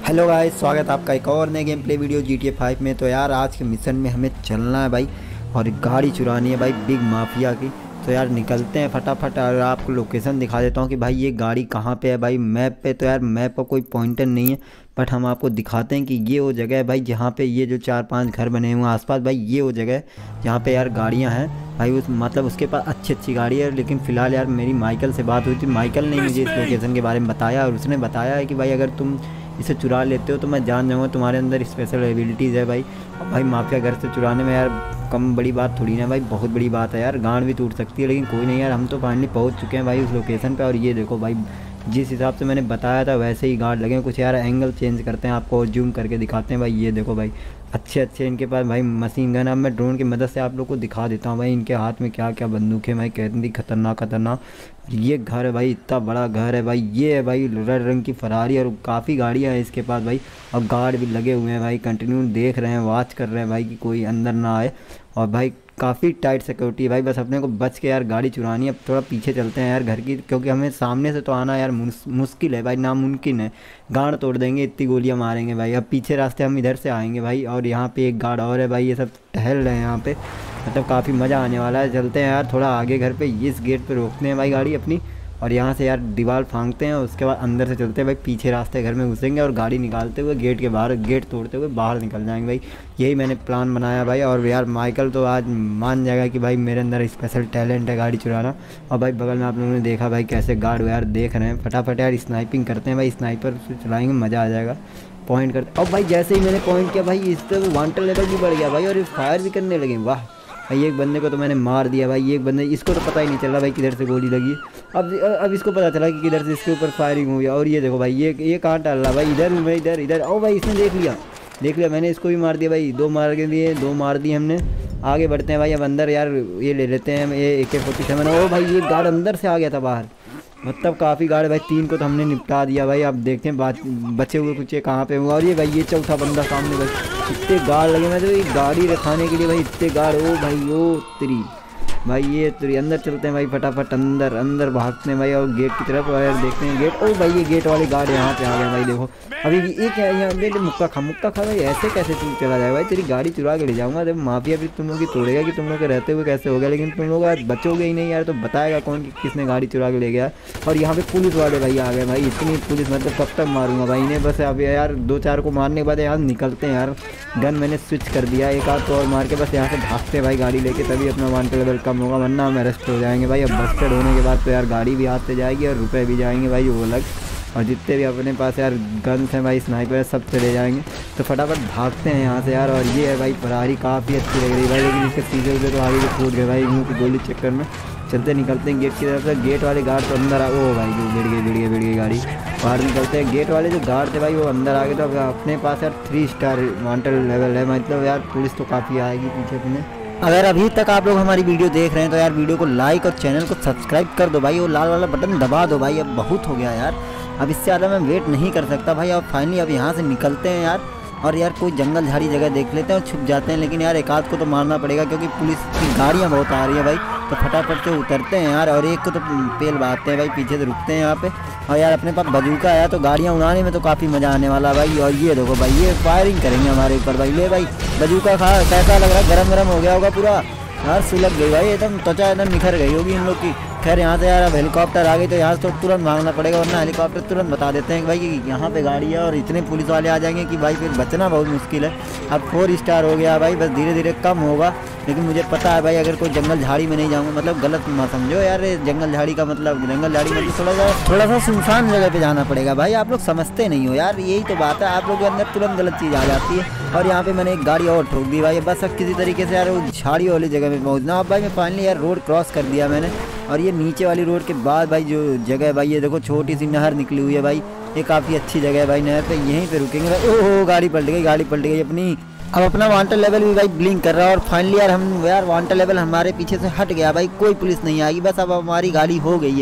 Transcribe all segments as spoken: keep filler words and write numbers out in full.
Hello guys, स्वागत है आपका एक और नए gameplay video G T A five में। तो यार आज के मिशन में हमें चलना है भाई और गाड़ी चुरानी है भाई बिग माफिया की। तो यार निकलते हैं फटाफट और आपको लोकेशन दिखा देता हूँ कि भाई ये गाड़ी कहाँ पे है। भाई मैप पे तो यार मैप पर कोई पॉइंटर नहीं है, बट हम आपको दिखाते हैं कि ये वो जगह है भाई जहाँ पे ये जो चार पांच घर बने हुए हैं आसपास। भाई ये वो जगह है जहाँ पे यार गाड़ियाँ हैं भाई। उस मतलब उसके पास अच्छी अच्छी गाड़ी है। लेकिन फ़िलहाल यार मेरी माइकल से बात हुई थी, माइकल ने मुझे इस लोकेशन के बारे में बताया और उसने बताया है कि भाई अगर तुम इसे चुरा लेते हो तो मैं जान जाऊँगा तुम्हारे अंदर स्पेशल एबिलिटीज़ है भाई। अब भाई माफिया घर से चुराने में यार कम बड़ी बात थोड़ी ना भाई, बहुत बड़ी बात है यार। गांड भी टूट सकती है, लेकिन कोई नहीं यार, हम तो फाइनली पहुंच चुके हैं भाई उस लोकेशन पे। और ये देखो भाई जिस हिसाब से मैंने बताया था वैसे ही गार्ड लगे हैं। कुछ यार एंगल चेंज करते हैं, आपको जूम करके दिखाते हैं भाई। ये देखो भाई अच्छे अच्छे इनके पास भाई मशीन गन। अब मैं ड्रोन की मदद से आप लोग को दिखा देता हूँ भाई इनके हाथ में क्या क्या बंदूक है भाई, कितनी खतरनाक खतरनाक। ये घर है भाई, इतना बड़ा घर है भाई। ये है भाई रेड रंग की फरारी और काफ़ी गाड़ियाँ हैं इसके पास भाई। और गार्ड भी लगे हुए हैं भाई, कंटिन्यू देख रहे हैं, वॉच कर रहे हैं भाई कि कोई अंदर ना आए। और भाई काफ़ी टाइट सिक्योरिटी है भाई। बस अपने को बच के यार गाड़ी चुरानी है। अब थोड़ा पीछे चलते हैं यार घर की, क्योंकि हमें सामने से तो आना यार मुश्किल है भाई, नामुमकिन है। गाड़ तोड़ देंगे, इतनी गोलियां मारेंगे भाई। अब पीछे रास्ते हम इधर से आएंगे भाई। और यहाँ पे एक गार्ड और है भाई, ये सब टहल रहे हैं यहाँ पे, मतलब काफ़ी मज़ा आने वाला है। चलते हैं यार थोड़ा आगे घर पे, इस गेट पे रोकते हैं भाई गाड़ी अपनी और यहाँ से यार दीवार फांगते हैं। उसके बाद अंदर से चलते हैं भाई, पीछे रास्ते घर में घुसेंगे और गाड़ी निकालते हुए गेट के बाहर, गेट तोड़ते हुए बाहर निकल जाएंगे भाई। यही मैंने प्लान बनाया भाई। और यार माइकल तो आज मान जाएगा कि भाई मेरे अंदर स्पेशल टैलेंट है गाड़ी चुराना। और भाई बगल में आप लोगों ने देखा भाई कैसे गार्ड यार देख रहे हैं। फटाफट यार स्नाइपिंग करते हैं भाई, स्नाइपर से चलाएँगे, मज़ा आ जाएगा। पॉइंट करते और भाई जैसे ही मैंने पॉइंट किया भाई इस पर वांटेड लेवल भी बढ़ गया भाई और फायर भी करने लगे। वाह भाई, एक बंदे को तो मैंने मार दिया भाई। एक बंदे, इसको तो पता ही नहीं चला भाई किधर से गोली लगी। अब अब इसको पता चला कि किधर से इसके ऊपर फायरिंग हुई। और ये देखो भाई ये ये कहाँ डाल रहा भाई, इधर हूँ मैं, इधर इधर। ओ भाई इसने देख लिया देख लिया मैंने इसको भी मार दिया भाई। दो मार के दिए, दो मार दिए हमने। आगे बढ़ते हैं भाई अब अंदर यार, ये ले लेते हैं ये ए के फोर्टी सेवन। ओ भाई ये गार्ड अंदर से आ गया था बाहर, मतलब काफ़ी गार्ड भाई। तीन को तो हमने निपटा दिया भाई। अब देखते हैं बात बचे हुए कुछ कहाँ पे हुआ। और ये भाई ये चौथा बंदा सामने भाई, इतने गार्ड लगे। मैं तो ये गाड़ी रखाने के लिए भाई इतने गार्ड। ओ भाई ओ तेरी भाई, ये तेरी अंदर चलते हैं भाई, फटाफट अंदर अंदर भागते हैं भाई और गेट की तरफ। और यार देखते हैं गेट। ओ भाई ये गेट वाले गार्ड यहाँ पे आ गए भाई। देखो अभी ये क्या है, यहाँ ले ले मुक्का खा मुक्का खा भाई। ऐसे कैसे तू चला जाएगा भाई, तेरी गाड़ी चुरा के ले जाऊँगा। जब माफिया भी तुम लोग की तोड़ेगा कि तुम लोग के रहते हुए कैसे हो गया। लेकिन तुम लोग आज बचोगे ही नहीं यार, तो बताएगा कौन कि किसने गाड़ी चुरा के ले गया। और यहाँ पे पुलिस वाले भाई आ गए भाई, इतनी पुलिस, मतलब कब तक मारूंगा भाई इन्हें। बस अब यार दो चार को मारने के बाद यहाँ निकलते हैं यार। गन मैंने स्विच कर दिया, एक आध तो और मार के बस यहाँ से भागते भाई गाड़ी लेके, तभी अपना वांटेड लेवल कम होगा, वरना हम अरेस्ट हो जाएंगे भाई। अब बस्टेड होने के बाद तो यार गाड़ी भी हाथ से जाएगी और रुपए भी जाएंगे भाई वो अलग। और जितने भी अपने पास यार गन्स हैं भाई, स्नाइपर सब चले जाएंगे। तो फटाफट भागते हैं यहाँ से यार। और ये है भाई फरारी, काफ़ी अच्छी लग रही है भाई, लेकिन इसके सीधे से तो आगे भी फूट गए भाई मुँह की गोली चक्कर में। चलते निकलते हैं गेट की तरफ से। गेट वाले गार्ड तो अंदर आ, ओ भाई जो बिड़ गई बिड़ गई बिड़ गई गाड़ी। बाहर निकलते हैं, गेट वाले जो गार्ड थे भाई वो अंदर आ गए। तो अपने पास यार थ्री स्टार वांटेड लेवल है, मतलब यार पुलिस तो काफ़ी आएगी पीछे अपने। अगर अभी तक आप लोग हमारी वीडियो देख रहे हैं तो यार वीडियो को लाइक और चैनल को सब्सक्राइब कर दो भाई। वो लाल वाला बटन दबा दो भाई, अब बहुत हो गया यार, अब इससे ज़्यादा मैं वेट नहीं कर सकता भाई। अब फाइनली अब यहाँ से निकलते हैं यार। और यार कोई जंगल झाड़ी जगह देख लेते हैं और छुप जाते हैं। लेकिन यार एक आध को तो मारना पड़ेगा क्योंकि पुलिस की गाड़ियाँ बहुत आ रही है भाई। तो फटाफट से उतरते हैं यार और एक को तो पेल बांधते हैं भाई, पीछे से रुकते हैं यहाँ पे। और यार अपने पास बंदूका है तो गाड़ियाँ उड़ाने में तो काफ़ी मज़ा आने वाला भाई। और ये देखो भाई ये फायरिंग करेंगे हमारे ऊपर भाई। ले भाई बंदूका खा, कैसा लग रहा है, गरम गरम हो गया होगा पूरा यार, सुलग गई भाई एकदम, त्वचा एकदम निखर गई होगी इन लोग की। खैर यहाँ से यार अब हेलीकॉप्टर आ गई तो यहाँ से तो तुरंत भागना पड़ेगा, वरना हेलीकॉप्टर तुरंत बता देते हैं कि भाई कि यहाँ पे गाड़ी है। और इतने पुलिस वाले आ जाएंगे कि भाई फिर बचना बहुत मुश्किल है। अब फोर स्टार हो गया भाई, बस धीरे धीरे कम होगा। लेकिन मुझे पता है भाई अगर कोई जंगल झाड़ी में नहीं जाऊँगा, मतलब गलत मत समझो यार, जंगल झाड़ी का मतलब जंगल झाड़ी मतलब थोड़ा सा थोड़ा सा सुनसान जगह पे जाना पड़ेगा भाई। आप लोग समझते नहीं हो यार, यही तो बात है, आप लोग के अंदर तुरंत गलत चीज़ आ जाती है। और यहाँ पे मैंने एक गाड़ी और ठोक दी भाई। बस अब किसी तरीके से यार वो झाड़ी वाली जगह पे पहुँचना। अब भाई मैं फाइनली यार रोड क्रॉस कर दिया मैंने। और ये नीचे वाली रोड के बाद भाई जो जगह है भाई, ये देखो छोटी सी नहर निकली हुई है भाई, ये काफ़ी अच्छी जगह है भाई। नहर पे यहीं पे रुकेंगे भाई। ओहो गाड़ी पलट गई, गाड़ी पलट गई अपनी। अब अपना वांटेड लेवल भी भाई ब्लिंक कर रहा है। और फाइनली यार हम यार वांटेड लेवल हमारे पीछे से हट गया भाई, कोई पुलिस नहीं आएगी। बस अब हमारी गाड़ी हो गई है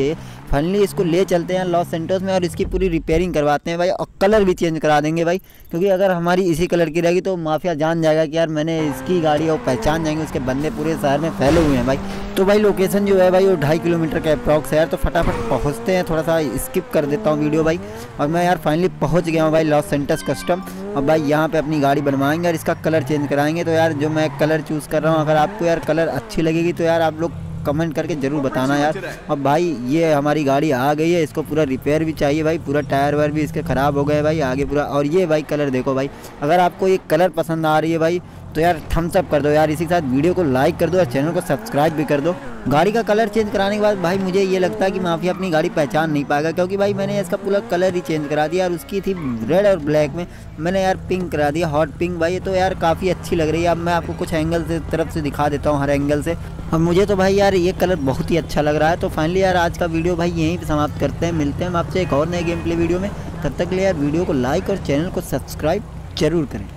फाइनली इसको ले चलते हैं लॉस सेंटोस में और इसकी पूरी रिपेयरिंग करवाते हैं भाई, और कलर भी चेंज करा देंगे भाई, क्योंकि अगर हमारी इसी कलर की रहेगी तो माफिया जान जाएगा कि यार मैंने इसकी गाड़ी, और पहचान जाएंगे, उसके बंदे पूरे शहर में फैले हुए हैं भाई। तो भाई लोकेशन जो है भाई वो ढाई किलोमीटर का अप्रॉक्स है यार, तो फटाफट पहुँचते हैं। थोड़ा सा स्किप कर देता हूँ वीडियो भाई, और मैं यार फाइनली पहुँच गया हूँ भाई लॉस सेंटोस कस्टम। और भाई यहाँ पे अपनी गाड़ी बनवाएंगे और इसका कलर चेंज कराएंगे। तो यार जो मैं कलर चूज़ कर रहा हूँ, अगर आपको यार कलर अच्छी लगेगी तो यार आप लोग कमेंट करके ज़रूर बताना यार। अब भाई ये हमारी गाड़ी आ गई है, इसको पूरा रिपेयर भी चाहिए भाई, पूरा टायर वायर भी इसके ख़राब हो गए भाई आगे पूरा। और ये भाई कलर देखो भाई, अगर आपको ये कलर पसंद आ रही है भाई तो यार थम्स अप कर दो यार, इसी के साथ वीडियो को लाइक कर दो और चैनल को सब्सक्राइब भी कर दो। गाड़ी का कलर चेंज कराने के बाद भाई मुझे ये लगता है कि माफिया अपनी गाड़ी पहचान नहीं पाएगा, क्योंकि भाई मैंने इसका पूरा कलर ही चेंज करा दिया। और उसकी थी रेड और ब्लैक में, मैंने यार पिंक करा दिया, हॉट पिंक भाई। तो यार काफ़ी अच्छी लग रही है। अब मैं आपको कुछ एंगल से तरफ से दिखा देता हूँ, हर एंगल से। और मुझे तो भाई यार ये कलर बहुत ही अच्छा लग रहा है। तो फाइनली यार आज का वीडियो भाई यहीं पे समाप्त करते हैं, मिलते हैं हम आपसे एक और नए गेम प्ले वीडियो में। तब तक के लिए यार वीडियो को लाइक और चैनल को सब्सक्राइब जरूर करें।